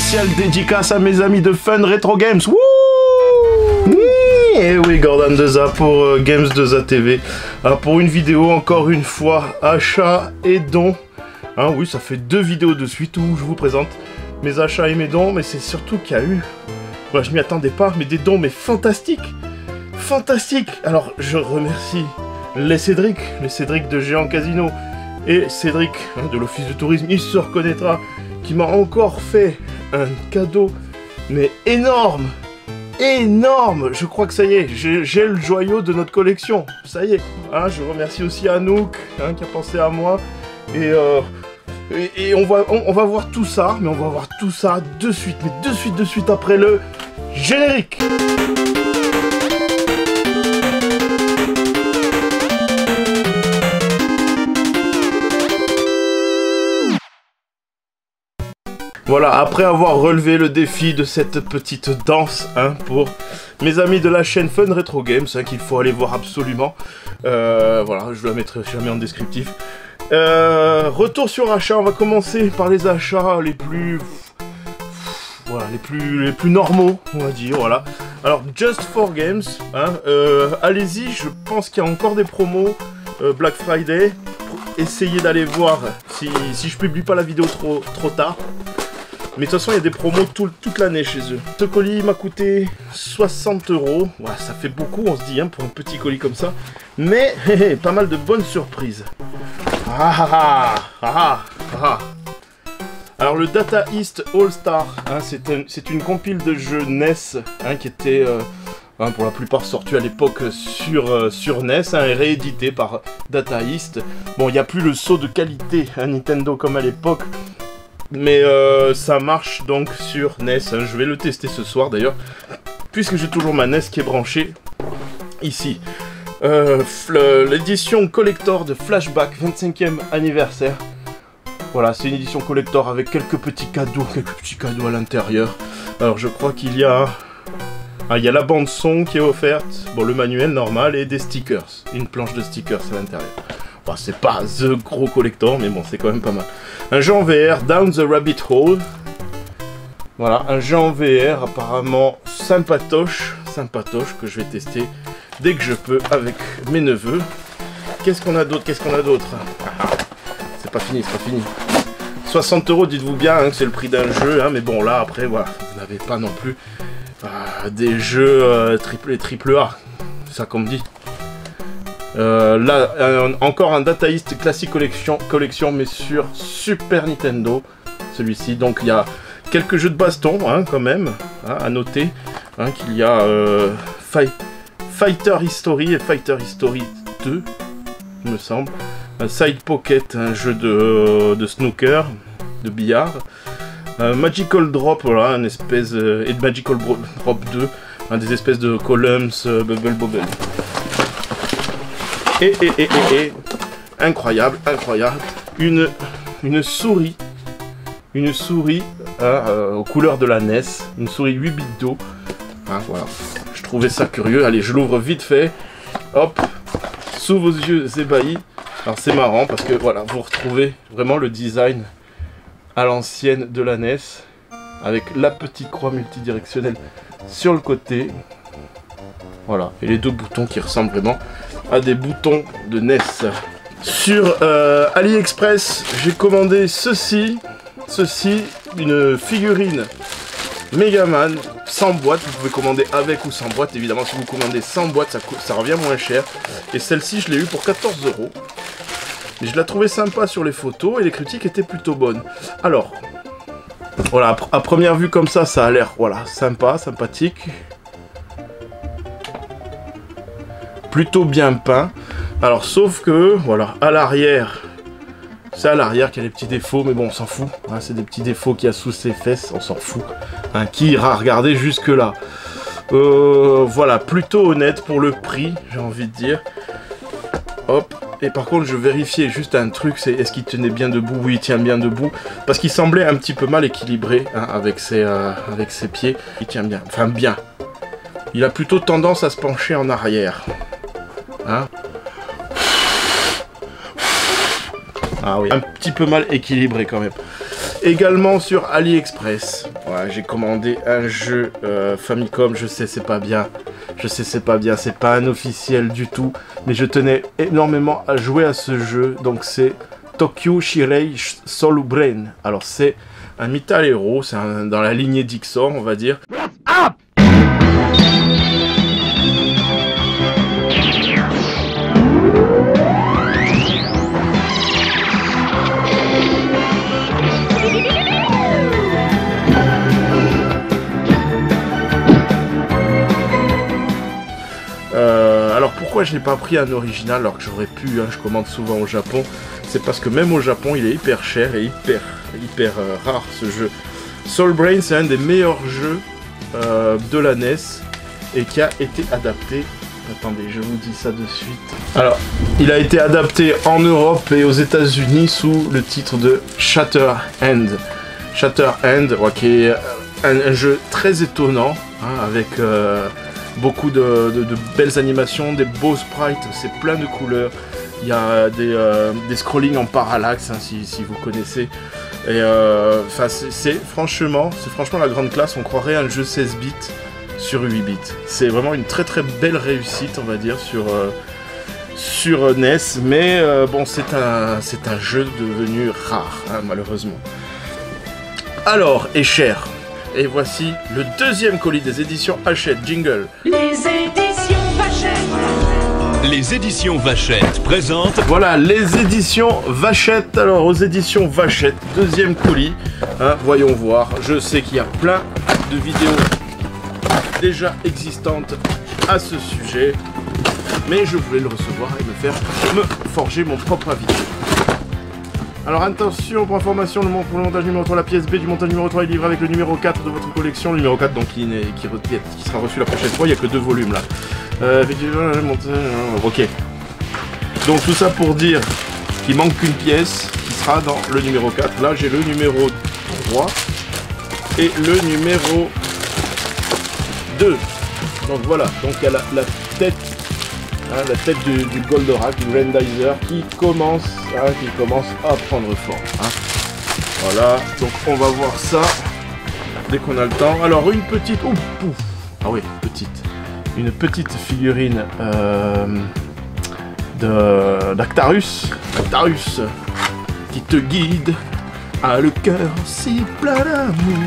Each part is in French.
spéciale dédicace à mes amis de Fun Retro Games. Wouh! Et oui, Gordon Deza pour Games Deza TV. Pour une vidéo, encore une fois, achat et dons. Oui, ça fait 2 vidéos de suite où je vous présente mes achats et mes dons, mais c'est surtout qu'il y a eu... Voilà, je m'y attendais pas, mais des dons, mais fantastiques. Fantastiques. Alors, je remercie les Cédric de Géant Casino, et Cédric de l'Office de Tourisme, il se reconnaîtra, qui m'a encore fait un cadeau, mais énorme. Énorme. Je crois que ça y est, j'ai le joyau de notre collection. Ça y est. Je remercie aussi Anouk, qui a pensé à moi. Et on va voir tout ça, mais on va voir tout ça de suite, mais de suite après le générique. Voilà, après avoir relevé le défi de cette petite danse, pour mes amis de la chaîne Fun Retro Games, qu'il faut aller voir absolument. Voilà, je la mettrai jamais en descriptif. Retour sur achat, on va commencer par les achats les plus... Voilà, les plus normaux, on va dire, voilà. Alors, Just for Games, allez-y, je pense qu'il y a encore des promos Black Friday. Essayez d'aller voir si je publie pas la vidéo trop tard. Mais de toute façon, il y a des promos toute l'année chez eux. Ce colis m'a coûté 60 €. Ouais, ça fait beaucoup, on se dit, pour un petit colis comme ça. Mais, pas mal de bonnes surprises. Alors, le Data East All-Star, c'est une compile de jeux NES, qui était, pour la plupart, sorti à l'époque sur NES, et réédité par Data East. Bon, il n'y a plus le saut de qualité Nintendo comme à l'époque. Mais ça marche donc sur NES, je vais le tester ce soir d'ailleurs, puisque j'ai toujours ma NES qui est branchée ici. L'édition collector de Flashback 25e anniversaire. Voilà, c'est une édition collector avec quelques petits cadeaux à l'intérieur. Alors je crois qu'il y a... il y a la bande son qui est offerte, bon, le manuel normal et des stickers, une planche de stickers à l'intérieur. Bon, c'est pas the gros collector, mais bon, c'est quand même pas mal. Un jeu en VR, Down the Rabbit Hole. Voilà, un jeu en VR apparemment sympatoche, que je vais tester dès que je peux avec mes neveux. Qu'est-ce qu'on a d'autre? C'est pas fini. 60 €, dites-vous bien, que c'est le prix d'un jeu, mais bon, là, après, voilà, vous n'avez pas non plus des jeux triple A, c'est ça qu'on me dit. Là, encore un Data East Classic Collection, mais sur Super Nintendo, celui-ci. Donc il y a quelques jeux de baston, quand même, à noter, qu'il y a Fighter History et Fighter History 2, il me semble. Side Pocket, un jeu de snooker, de billard. Magical Drop, voilà, une espèce... et Magical Drop 2, des espèces de columns, Bubble Bobble. Et incroyable, une souris, aux couleurs de la NES, une souris 8 bits d'eau, voilà, je trouvais ça curieux. Allez, je l'ouvre vite fait, hop, sous vos yeux ébahis. Alors c'est marrant parce que voilà, vous retrouvez vraiment le design à l'ancienne de la NES, avec la petite croix multidirectionnelle sur le côté, voilà, et les 2 boutons qui ressemblent vraiment à des boutons de NES. Sur AliExpress, j'ai commandé ceci, une figurine Megaman sans boîte. Vous pouvez commander avec ou sans boîte. Évidemment, si vous commandez sans boîte, ça revient moins cher. Et celle-ci, je l'ai eu pour 14 €. Et je la trouvais sympa sur les photos et les critiques étaient plutôt bonnes. Alors, voilà, à première vue comme ça, ça a l'air, voilà, sympathique. Plutôt bien peint. Alors sauf que voilà, à l'arrière, c'est à l'arrière qu'il y a des petits défauts, mais bon, on s'en fout, c'est des petits défauts qu'il y a sous ses fesses, on s'en fout, qui ira regarder jusque là. Voilà, plutôt honnête pour le prix, j'ai envie de dire. Hop, et par contre je vérifiais juste un truc, c'est est-ce qu'il tenait bien debout? Oui, il tient bien debout, parce qu'il semblait un petit peu mal équilibré, avec ses pieds. Il tient bien, enfin bien. Il a plutôt tendance à se pencher en arrière. Ah oui, un petit peu mal équilibré quand même. Également sur AliExpress. Ouais, j'ai commandé un jeu Famicom, je sais c'est pas bien. Je sais c'est pas bien, c'est pas un officiel du tout. Mais je tenais énormément à jouer à ce jeu. Donc c'est Tokyo Shirei Soul Brain. Alors c'est un Metal Hero, c'est dans la lignée d'Ixor on va dire. Ah! Alors pourquoi je n'ai pas pris un original alors que j'aurais pu, hein, je commande souvent au Japon, c'est parce que même au Japon il est hyper cher et hyper rare ce jeu. Soul Brain c'est un des meilleurs jeux de la NES et qui a été adapté, attendez je vous dis ça de suite. Alors il a été adapté en Europe et aux États-Unis sous le titre de Shatterhand. Shatterhand, ouais, qui est un jeu très étonnant, hein, avec beaucoup de belles animations, des beaux sprites, c'est plein de couleurs. Il y a des scrollings en parallaxe, hein, si vous connaissez. Et c'est franchement la grande classe. On croirait un jeu 16 bits sur 8 bits. C'est vraiment une très très belle réussite, on va dire, sur NES. Mais bon, c'est un jeu devenu rare, hein, malheureusement. Alors, et cher. Et voici le deuxième colis des éditions Hachette. Jingle. Les éditions Vachette. Les éditions Vachette présentent... Voilà, les éditions Vachette. Alors, aux éditions Vachette, deuxième colis. Hein, voyons voir. Je sais qu'il y a plein de vidéos déjà existantes à ce sujet. Mais je voulais le recevoir et me forger mon propre avis. Alors attention, pour information, pour le montage numéro 3, la pièce B du montage numéro 3 est livrée avec le numéro 4 de votre collection. Le numéro 4 donc qui sera reçu la prochaine fois, il n'y a que 2 volumes là. Ok. Donc tout ça pour dire qu'il manque qu'une pièce qui sera dans le numéro 4. Là j'ai le numéro 3 et le numéro 2. Donc voilà, donc il y a la tête. Hein, la tête du Goldorak, du Grandizer qui commence à prendre forme. Hein. Voilà, donc on va voir ça dès qu'on a le temps. Alors une petite, ah oui, une petite figurine d'Actarus, qui te guide, a le cœur si plein d'amour.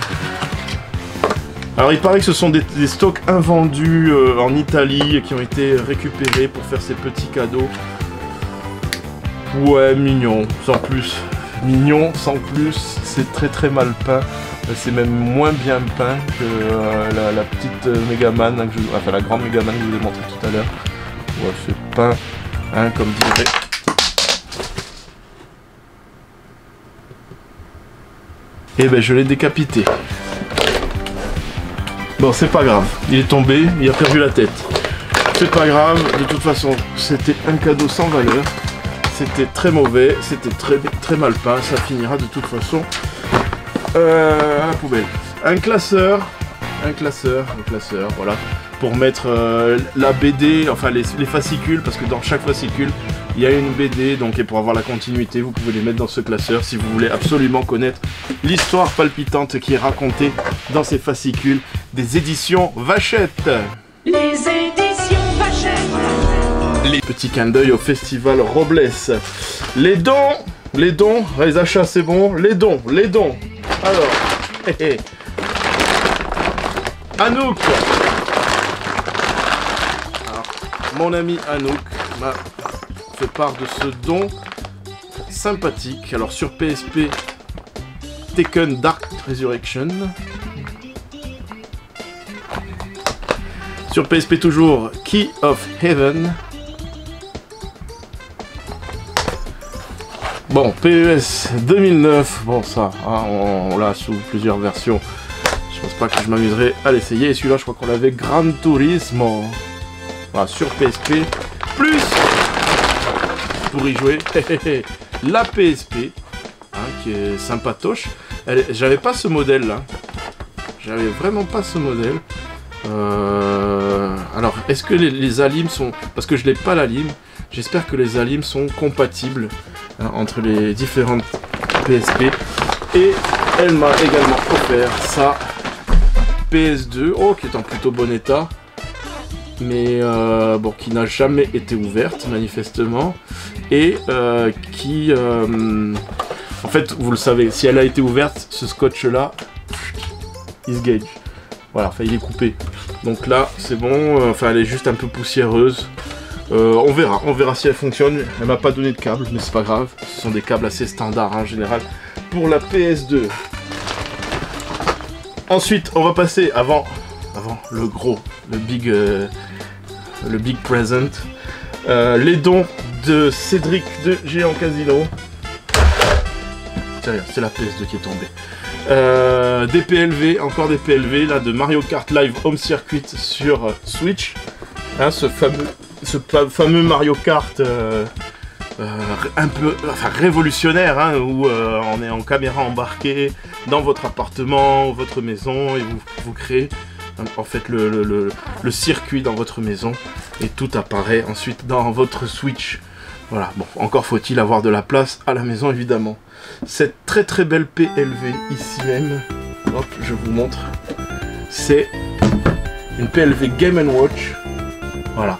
Alors il paraît que ce sont des stocks invendus en Italie qui ont été récupérés pour faire ces petits cadeaux. Ouais, mignon, sans plus. Mignon, sans plus, c'est très très mal peint. C'est même moins bien peint que la petite Megaman, hein, enfin la grande Megaman que je vous ai montré tout à l'heure. Ouais, c'est peint, hein, comme dirait. Et ben je l'ai décapité. Bon, c'est pas grave, il est tombé, il a perdu la tête. C'est pas grave, de toute façon, c'était un cadeau sans valeur. C'était très mauvais, c'était très mal peint, ça finira de toute façon à la poubelle. Un classeur, voilà, pour mettre la BD, enfin les fascicules, parce que dans chaque fascicule, il y a une BD, donc et pour avoir la continuité, vous pouvez les mettre dans ce classeur si vous voulez absolument connaître l'histoire palpitante qui est racontée dans ces fascicules des éditions Vachette. Les éditions Vachette. Les petits clins d'œil au festival Robles. Les dons, les achats c'est bon, les dons. Alors, Anouk. Alors, mon ami Anouk m'a fait part de ce don sympathique. Alors sur PSP, Tekken Dark Resurrection. Sur PSP toujours, Key of Heaven. Bon, PES 2009, bon ça, hein, on l'a sous plusieurs versions. Je pense pas que je m'amuserai à l'essayer. Et celui-là, je crois qu'on l'avait Gran Turismo. Voilà, sur PSP. Plus, pour y jouer, la PSP, hein, qui est sympatoche. J'avais pas ce modèle là. J'avais vraiment pas ce modèle. Alors, est-ce que les alims sont... Parce que je n'ai pas l'alim, j'espère que les alims sont compatibles, hein, entre les différentes PSP. Et elle m'a également offert sa PS2, oh, qui est en plutôt bon état, mais bon, qui n'a jamais été ouverte manifestement, et qui, en fait, vous le savez, si elle a été ouverte, ce scotch là, il se gauge. Voilà, enfin il est coupé. Donc là, c'est bon, enfin elle est juste un peu poussiéreuse. On verra si elle fonctionne. Elle m'a pas donné de câble, mais c'est pas grave. Ce sont des câbles assez standards en général pour la PS2. Ensuite, on va passer avant le gros, le big present. Les dons de Cédric de Géant Casino. Tiens, c'est la PS2 qui est tombée. Des PLV, encore des PLV, là, de Mario Kart Live Home Circuit sur Switch. Hein, ce fameux Mario Kart un peu révolutionnaire, hein, où on est en caméra embarquée dans votre appartement, votre maison, et vous créez en fait le circuit dans votre maison, et tout apparaît ensuite dans votre Switch. Voilà, bon, encore faut-il avoir de la place à la maison, évidemment. Cette très très belle PLV, ici même, hop, je vous montre, c'est une PLV Game & Watch, voilà.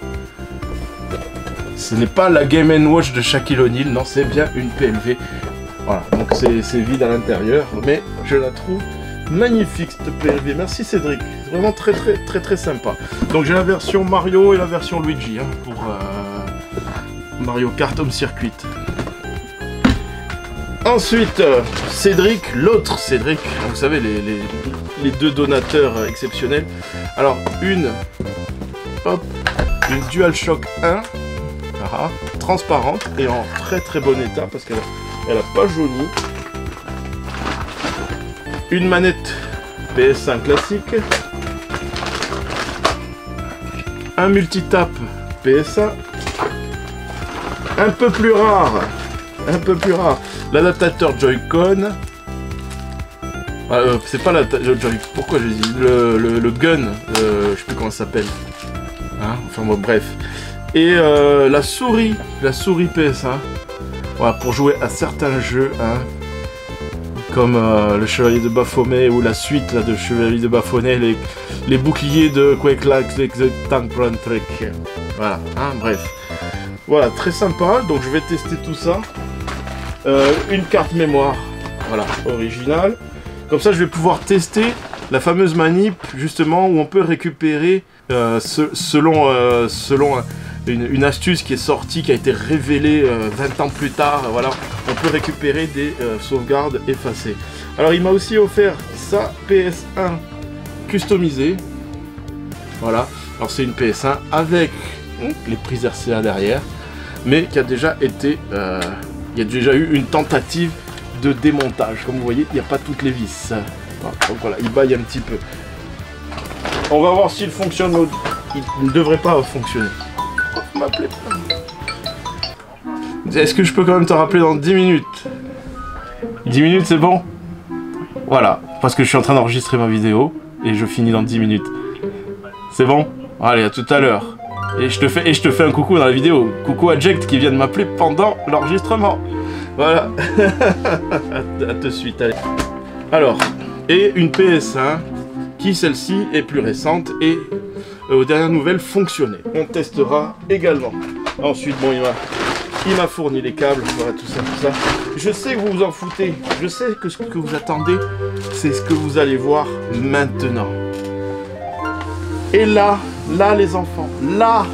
Ce n'est pas la Game & Watch de Shaquille O'Neal, non, c'est bien une PLV. Voilà, donc c'est vide à l'intérieur, mais je la trouve magnifique cette PLV. Merci Cédric, vraiment très sympa. Donc j'ai la version Mario et la version Luigi, hein, pour Mario Kart Home Circuit. Ensuite, Cédric, l'autre Cédric, vous savez, les deux donateurs exceptionnels. Alors, une DualShock 1, transparente et en très bon état parce qu'elle a pas jauni. Une manette PS1 classique. Un multitap PS1. Un peu plus rare, l'adaptateur Joy-Con. C'est pas le Joy, pourquoi j'ai dit le gun, je sais plus comment ça s'appelle. Hein, enfin bon, bref. Et la souris PS1. Voilà, pour jouer à certains jeux, hein, comme le Chevalier de Baphomet ou la suite là, de Chevalier de Baphomet, les boucliers de Quake the Tank Run Trek. Voilà, hein, bref. Voilà, très sympa, donc je vais tester tout ça. Une carte mémoire, voilà, originale. Comme ça, je vais pouvoir tester la fameuse manip, justement, où on peut récupérer, selon une astuce qui est sortie, qui a été révélée 20 ans plus tard, voilà, on peut récupérer des sauvegardes effacées. Alors, il m'a aussi offert sa PS1 customisée. Voilà, alors c'est une PS1 avec les prises RCA derrière, mais qui a déjà été, il y a déjà eu une tentative de démontage. Comme vous voyez, il n'y a pas toutes les vis. Voilà, donc voilà, il baille un petit peu. On va voir s'il fonctionne. Il ne devrait pas fonctionner. Oh, m'appeler. Est-ce que je peux quand même te rappeler dans 10 minutes? 10 minutes, c'est bon? Voilà, parce que je suis en train d'enregistrer ma vidéo et je finis dans 10 minutes. C'est bon? Allez, à tout à l'heure. Et je te fais un coucou dans la vidéo. Coucou à Jack qui vient de m'appeler pendant l'enregistrement. Voilà. À tout de suite, allez. Alors, et une PS1 qui, celle-ci, est plus récente et aux dernières nouvelles fonctionnait. On testera également. Ensuite, bon, il m'a fourni les câbles, voilà, tout ça. Je sais que vous vous en foutez. Je sais que ce que vous attendez, c'est ce que vous allez voir maintenant. Et là, les enfants, là,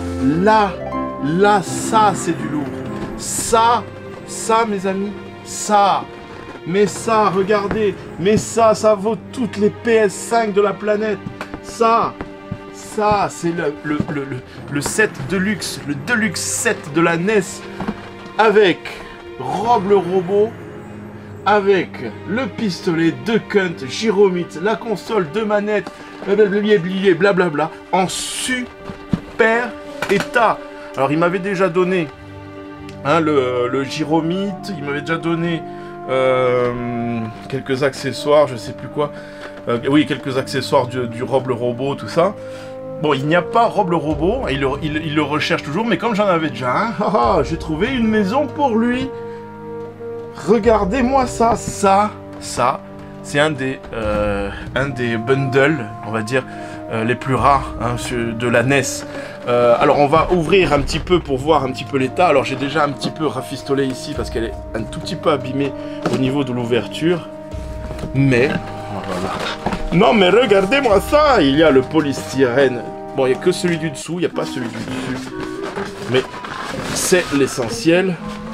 ça, c'est du lourd. Ça, mes amis, ça. Mais ça, regardez, mais ça vaut toutes les PS5 de la planète. Ça, c'est le set Deluxe, le Deluxe set de la NES, avec Rob le robot, avec le pistolet, Duck Hunt, Gyromite, la console, 2 manettes, blablabla, en super état. Alors il m'avait déjà donné hein, le Gyromite, il m'avait déjà donné quelques accessoires, je sais plus quoi, oui, quelques accessoires du Rob le robot, tout ça. Bon, il n'y a pas Rob le robot, il le recherche toujours, mais comme j'en avais déjà un, j'ai trouvé une maison pour lui. Regardez-moi ça, ça, c'est un des bundles, on va dire, les plus rares hein, de la NES. Alors on va ouvrir un petit peu pour voir un petit peu l'état. Alors j'ai déjà un petit peu rafistolé ici parce qu'elle est un tout petit peu abîmée au niveau de l'ouverture. Mais, oh là là. Non mais regardez-moi ça. Il y a le polystyrène. Bon, il n'y a que celui du dessous, il n'y a pas celui du dessus. Mais c'est l'essentiel.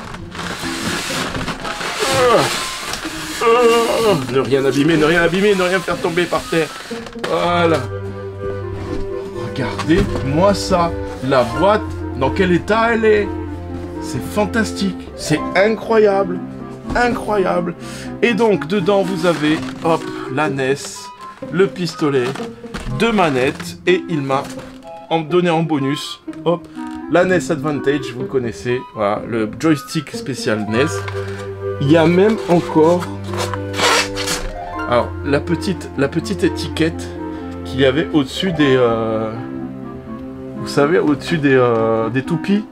Ne rien abîmer, ne rien abîmer, ne rien faire tomber par terre. Voilà. Regardez-moi ça. La boîte, dans quel état elle est? C'est fantastique. C'est incroyable. Incroyable. Et donc, dedans, vous avez, hop, la NES, le pistolet, 2 manettes. Et il m'a donné en bonus, hop, la NES Advantage, vous connaissez. Voilà, le joystick spécial NES. Il y a même encore... Alors, la petite étiquette qu'il y avait au-dessus des... vous savez, au-dessus des toupies.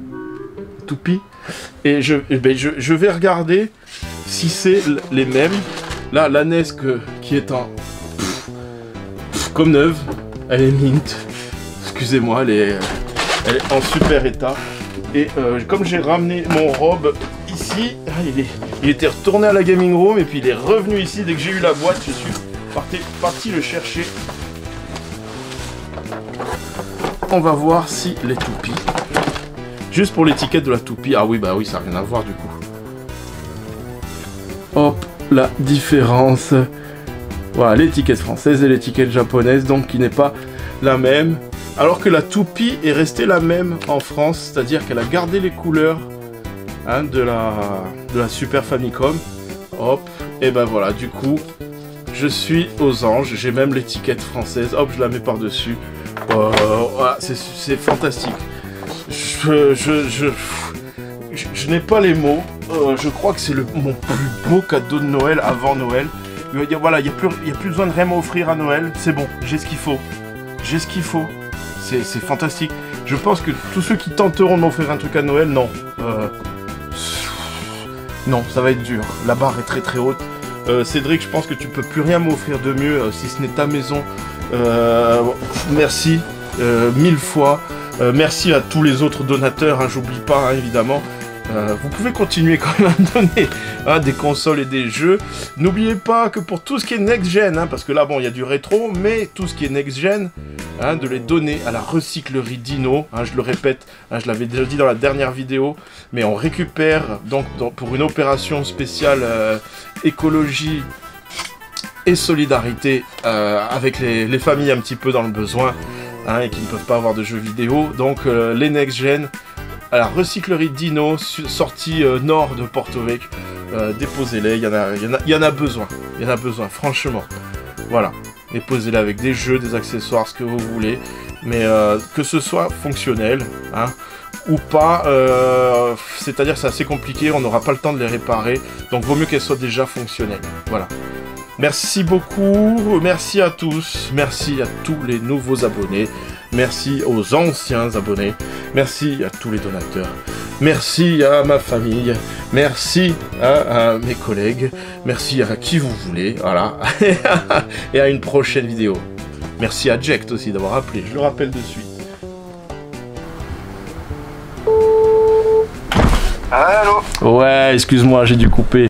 Et je vais regarder si c'est les mêmes. Là, la NES qui est en... comme neuve. Elle est mint. Excusez-moi, elle est en super état. Et comme j'ai ramené mon robe ici, il était retourné à la gaming room et puis il est revenu ici. Dès que j'ai eu la boîte, je suis parti le chercher. On va voir si les toupies. Juste pour l'étiquette de la toupie. Ah oui, bah oui, ça n'a rien à voir du coup. Hop, la différence. Voilà, l'étiquette française et l'étiquette japonaise, donc qui n'est pas la même. Alors que la toupie est restée la même en France, c'est-à-dire qu'elle a gardé les couleurs hein, de la Super Famicom. Hop, et ben voilà, du coup, je suis aux anges. J'ai même l'étiquette française. Hop, je la mets par-dessus. Voilà, c'est fantastique. Je n'ai pas les mots. Je crois que c'est mon plus beau cadeau de Noël avant Noël. Voilà, il n'y a plus besoin de rien m'offrir à Noël. C'est bon, j'ai ce qu'il faut. J'ai ce qu'il faut. C'est fantastique. Je pense que tous ceux qui tenteront de m'offrir un truc à Noël, non. Non, ça va être dur. La barre est très très haute. Cédric, je pense que tu peux plus rien m'offrir de mieux si ce n'est ta maison. Merci 1000 fois. Merci à tous les autres donateurs, hein, j'oublie pas hein, évidemment. Vous pouvez continuer quand même à me donner hein, des consoles et des jeux. N'oubliez pas que pour tout ce qui est next-gen, hein, parce que là bon il y a du rétro, mais tout ce qui est next-gen, hein, de les donner à la recyclerie Dino, hein, je le répète, hein, je l'avais déjà dit dans la dernière vidéo, mais on récupère donc pour une opération spéciale écologie et solidarité avec les familles un petit peu dans le besoin. Hein, et qui ne peuvent pas avoir de jeux vidéo, donc les next-gen à la recyclerie Dino, sortie nord de Porto Vecchio, déposez-les, il y en a besoin, franchement, voilà, déposez-les avec des jeux, des accessoires, ce que vous voulez, mais que ce soit fonctionnel, hein, ou pas, c'est-à-dire c'est assez compliqué, on n'aura pas le temps de les réparer, donc vaut mieux qu'elles soient déjà fonctionnelles, voilà. Merci beaucoup, merci à tous, merci à tous les nouveaux abonnés, merci aux anciens abonnés, merci à tous les donateurs, merci à ma famille, merci à mes collègues, merci à qui vous voulez, voilà, et à une prochaine vidéo. Merci à Jack aussi d'avoir appelé, je le rappelle de suite. Allô? Ouais, excuse-moi, j'ai dû couper.